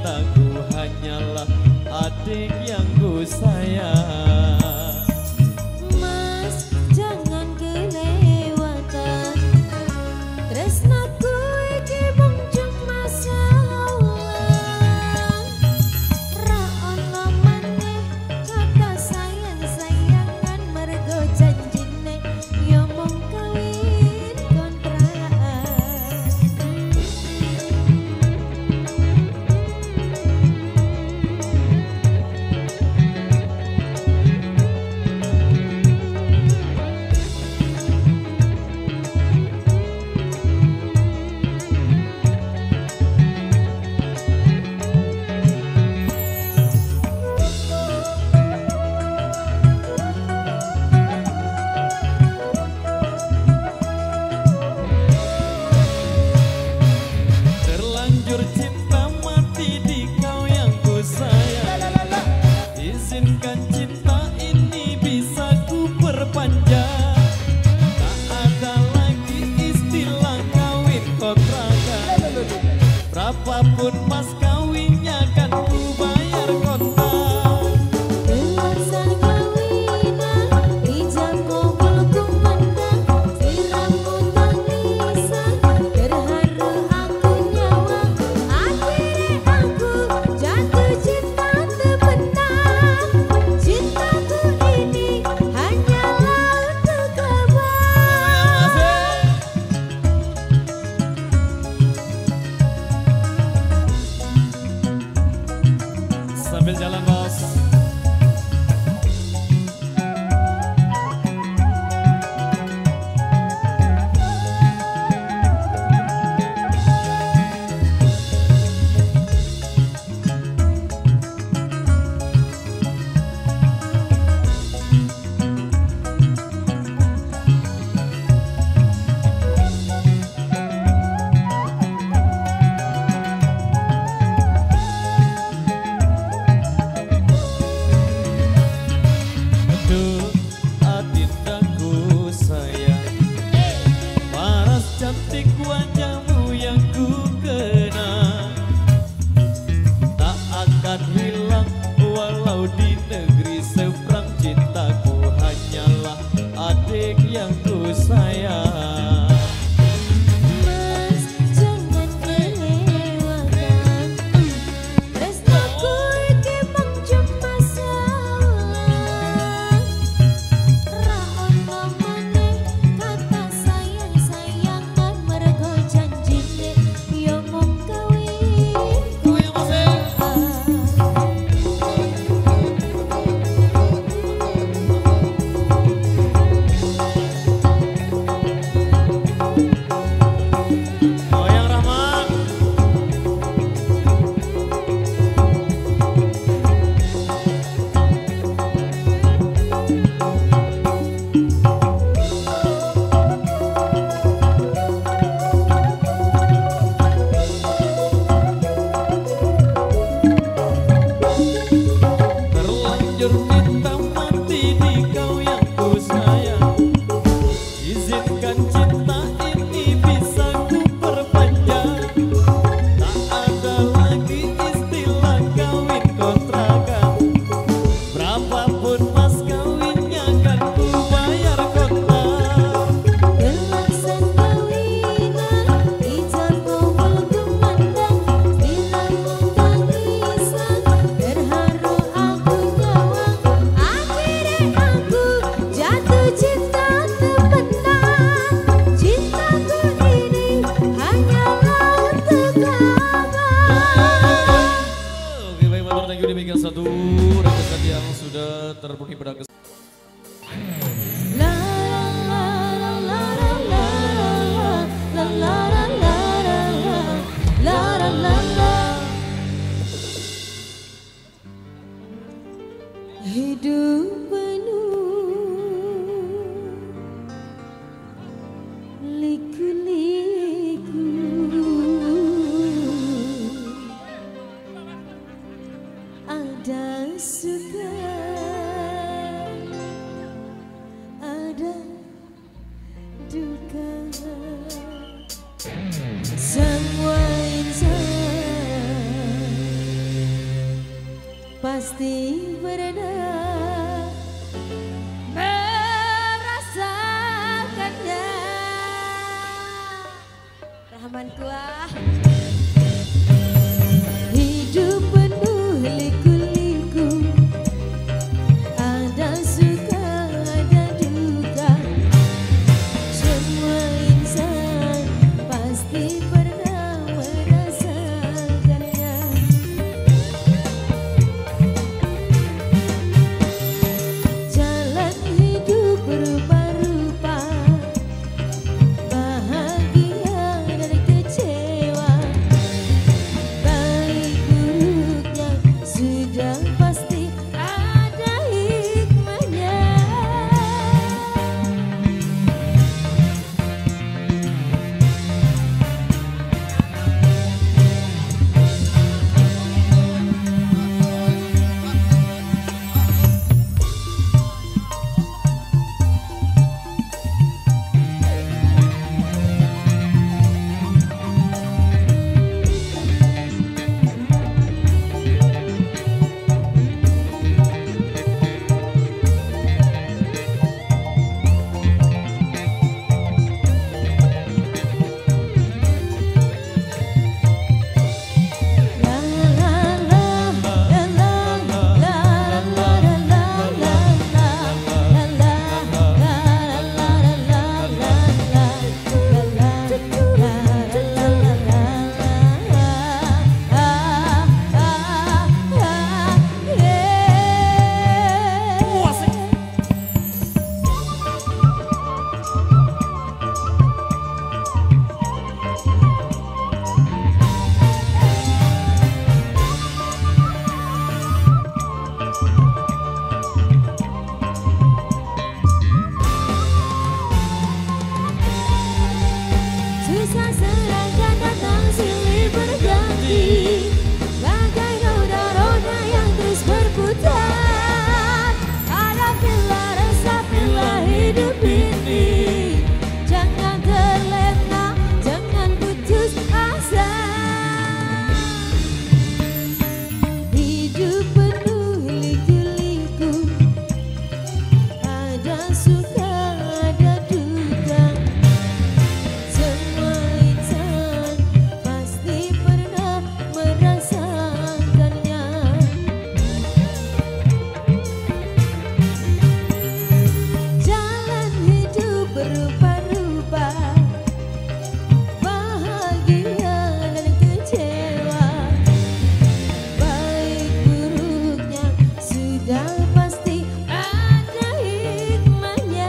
cintaku hanyalah adik yang ku sayang. Mas jangan kelewatan, tresnaku iki mung cuma salah. Ra ono maneh kata sayang-sayangan, mergo janjine yo mung kawin kontrakan. Terlanjur cinta mati di kau yang ku sayang. Izinkan cinta ini bisa ku perpanjang. Tak ada lagi istilah kawin kontrakan. Berapapun mas kawinnya kan ku bayar kontak. Belasan kawinan ijab kabul kumandang, siramu tangisan terharu aku nyawa. Akhirnya aku jatuh cinta terbenam. Cintaku ini hanyalah untuk abang. Sambil jalan bos. Aduh, adindaku sayang, paras cantik wajahmu yang ku kenang. Tak akan hilang walau di negeri seberang. Cintaku hanyalah adik yang ku sayang. Mas jangan kelewatan, tresnaku iki mung cuma salah. Ra ono maneh kata sayang-sayangan, mergo janjine yo mung kawin kontrakan. Goyang Rahman. Terlanjur cinta mati di kau yang ku sayang. Izinkan cinta ini bisa ku perpanjang. Tak ada lagi istilah kawin kontrakan. Berapapun mas kawinnya kan ku bayar kontak. Belasan kawinan ijab kabul kumandang, siramu tangisan terharu aku nyawa. Akhirnya aku jatuh cinta terbenam. Cintaku ini hanyalah untuk abang. Oke baik Batur, thank you demikian satu request yang sudah terpenuhi pada kesempatan. La la la la la la la la la la la la. Hidup penuh liku-liku, ada suka pasti pernah merasakannya. Rahman kuah. Hidup penuh liku-liku, ada suka ada duka. Semua insan pasti pernah merasakannya. Jalan hidup berupa-rupa, bahagia dan kecewa, baik buruknya sudah pasti ada hikmahnya. Susah serangga datang silih berganti, bagai roda-roda yang terus berputar. Hadapilah, resapilah hidup ini, jangan terlena, jangan putus asa. Hidup penuh liku-liku, ada suka ada duka. Semua insan pasti pernah merasakannya. Jalan hidup berupa-rupa, bahagia dan kecewa, baik buruknya sudah pasti ada hikmahnya.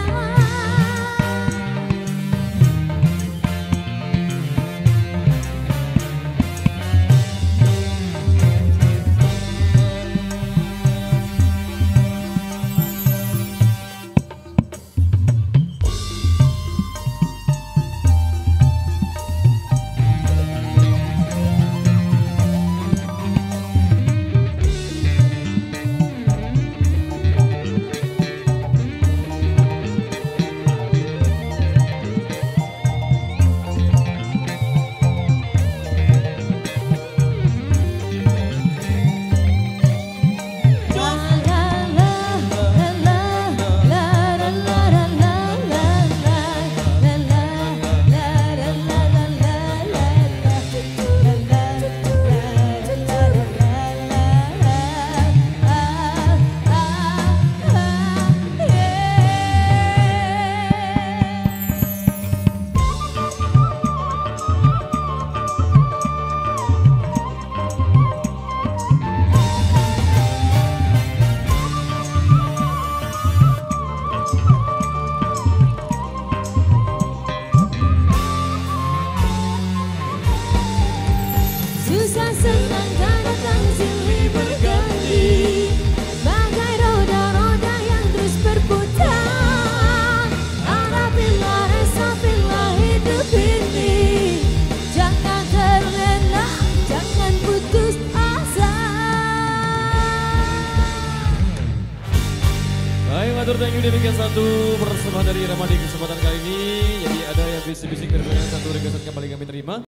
Susah senang datang silih berganti, bagai roda-roda yang terus berputar. Hadapilah, resapilah hidup ini, jangan terlena, jangan putus asa. Baik, matur thank you demikian satu persembahan dari Ramadi kesempatan kali ini. Jadi ada yang bisik-bisik dari satu requestan kembali kami terima.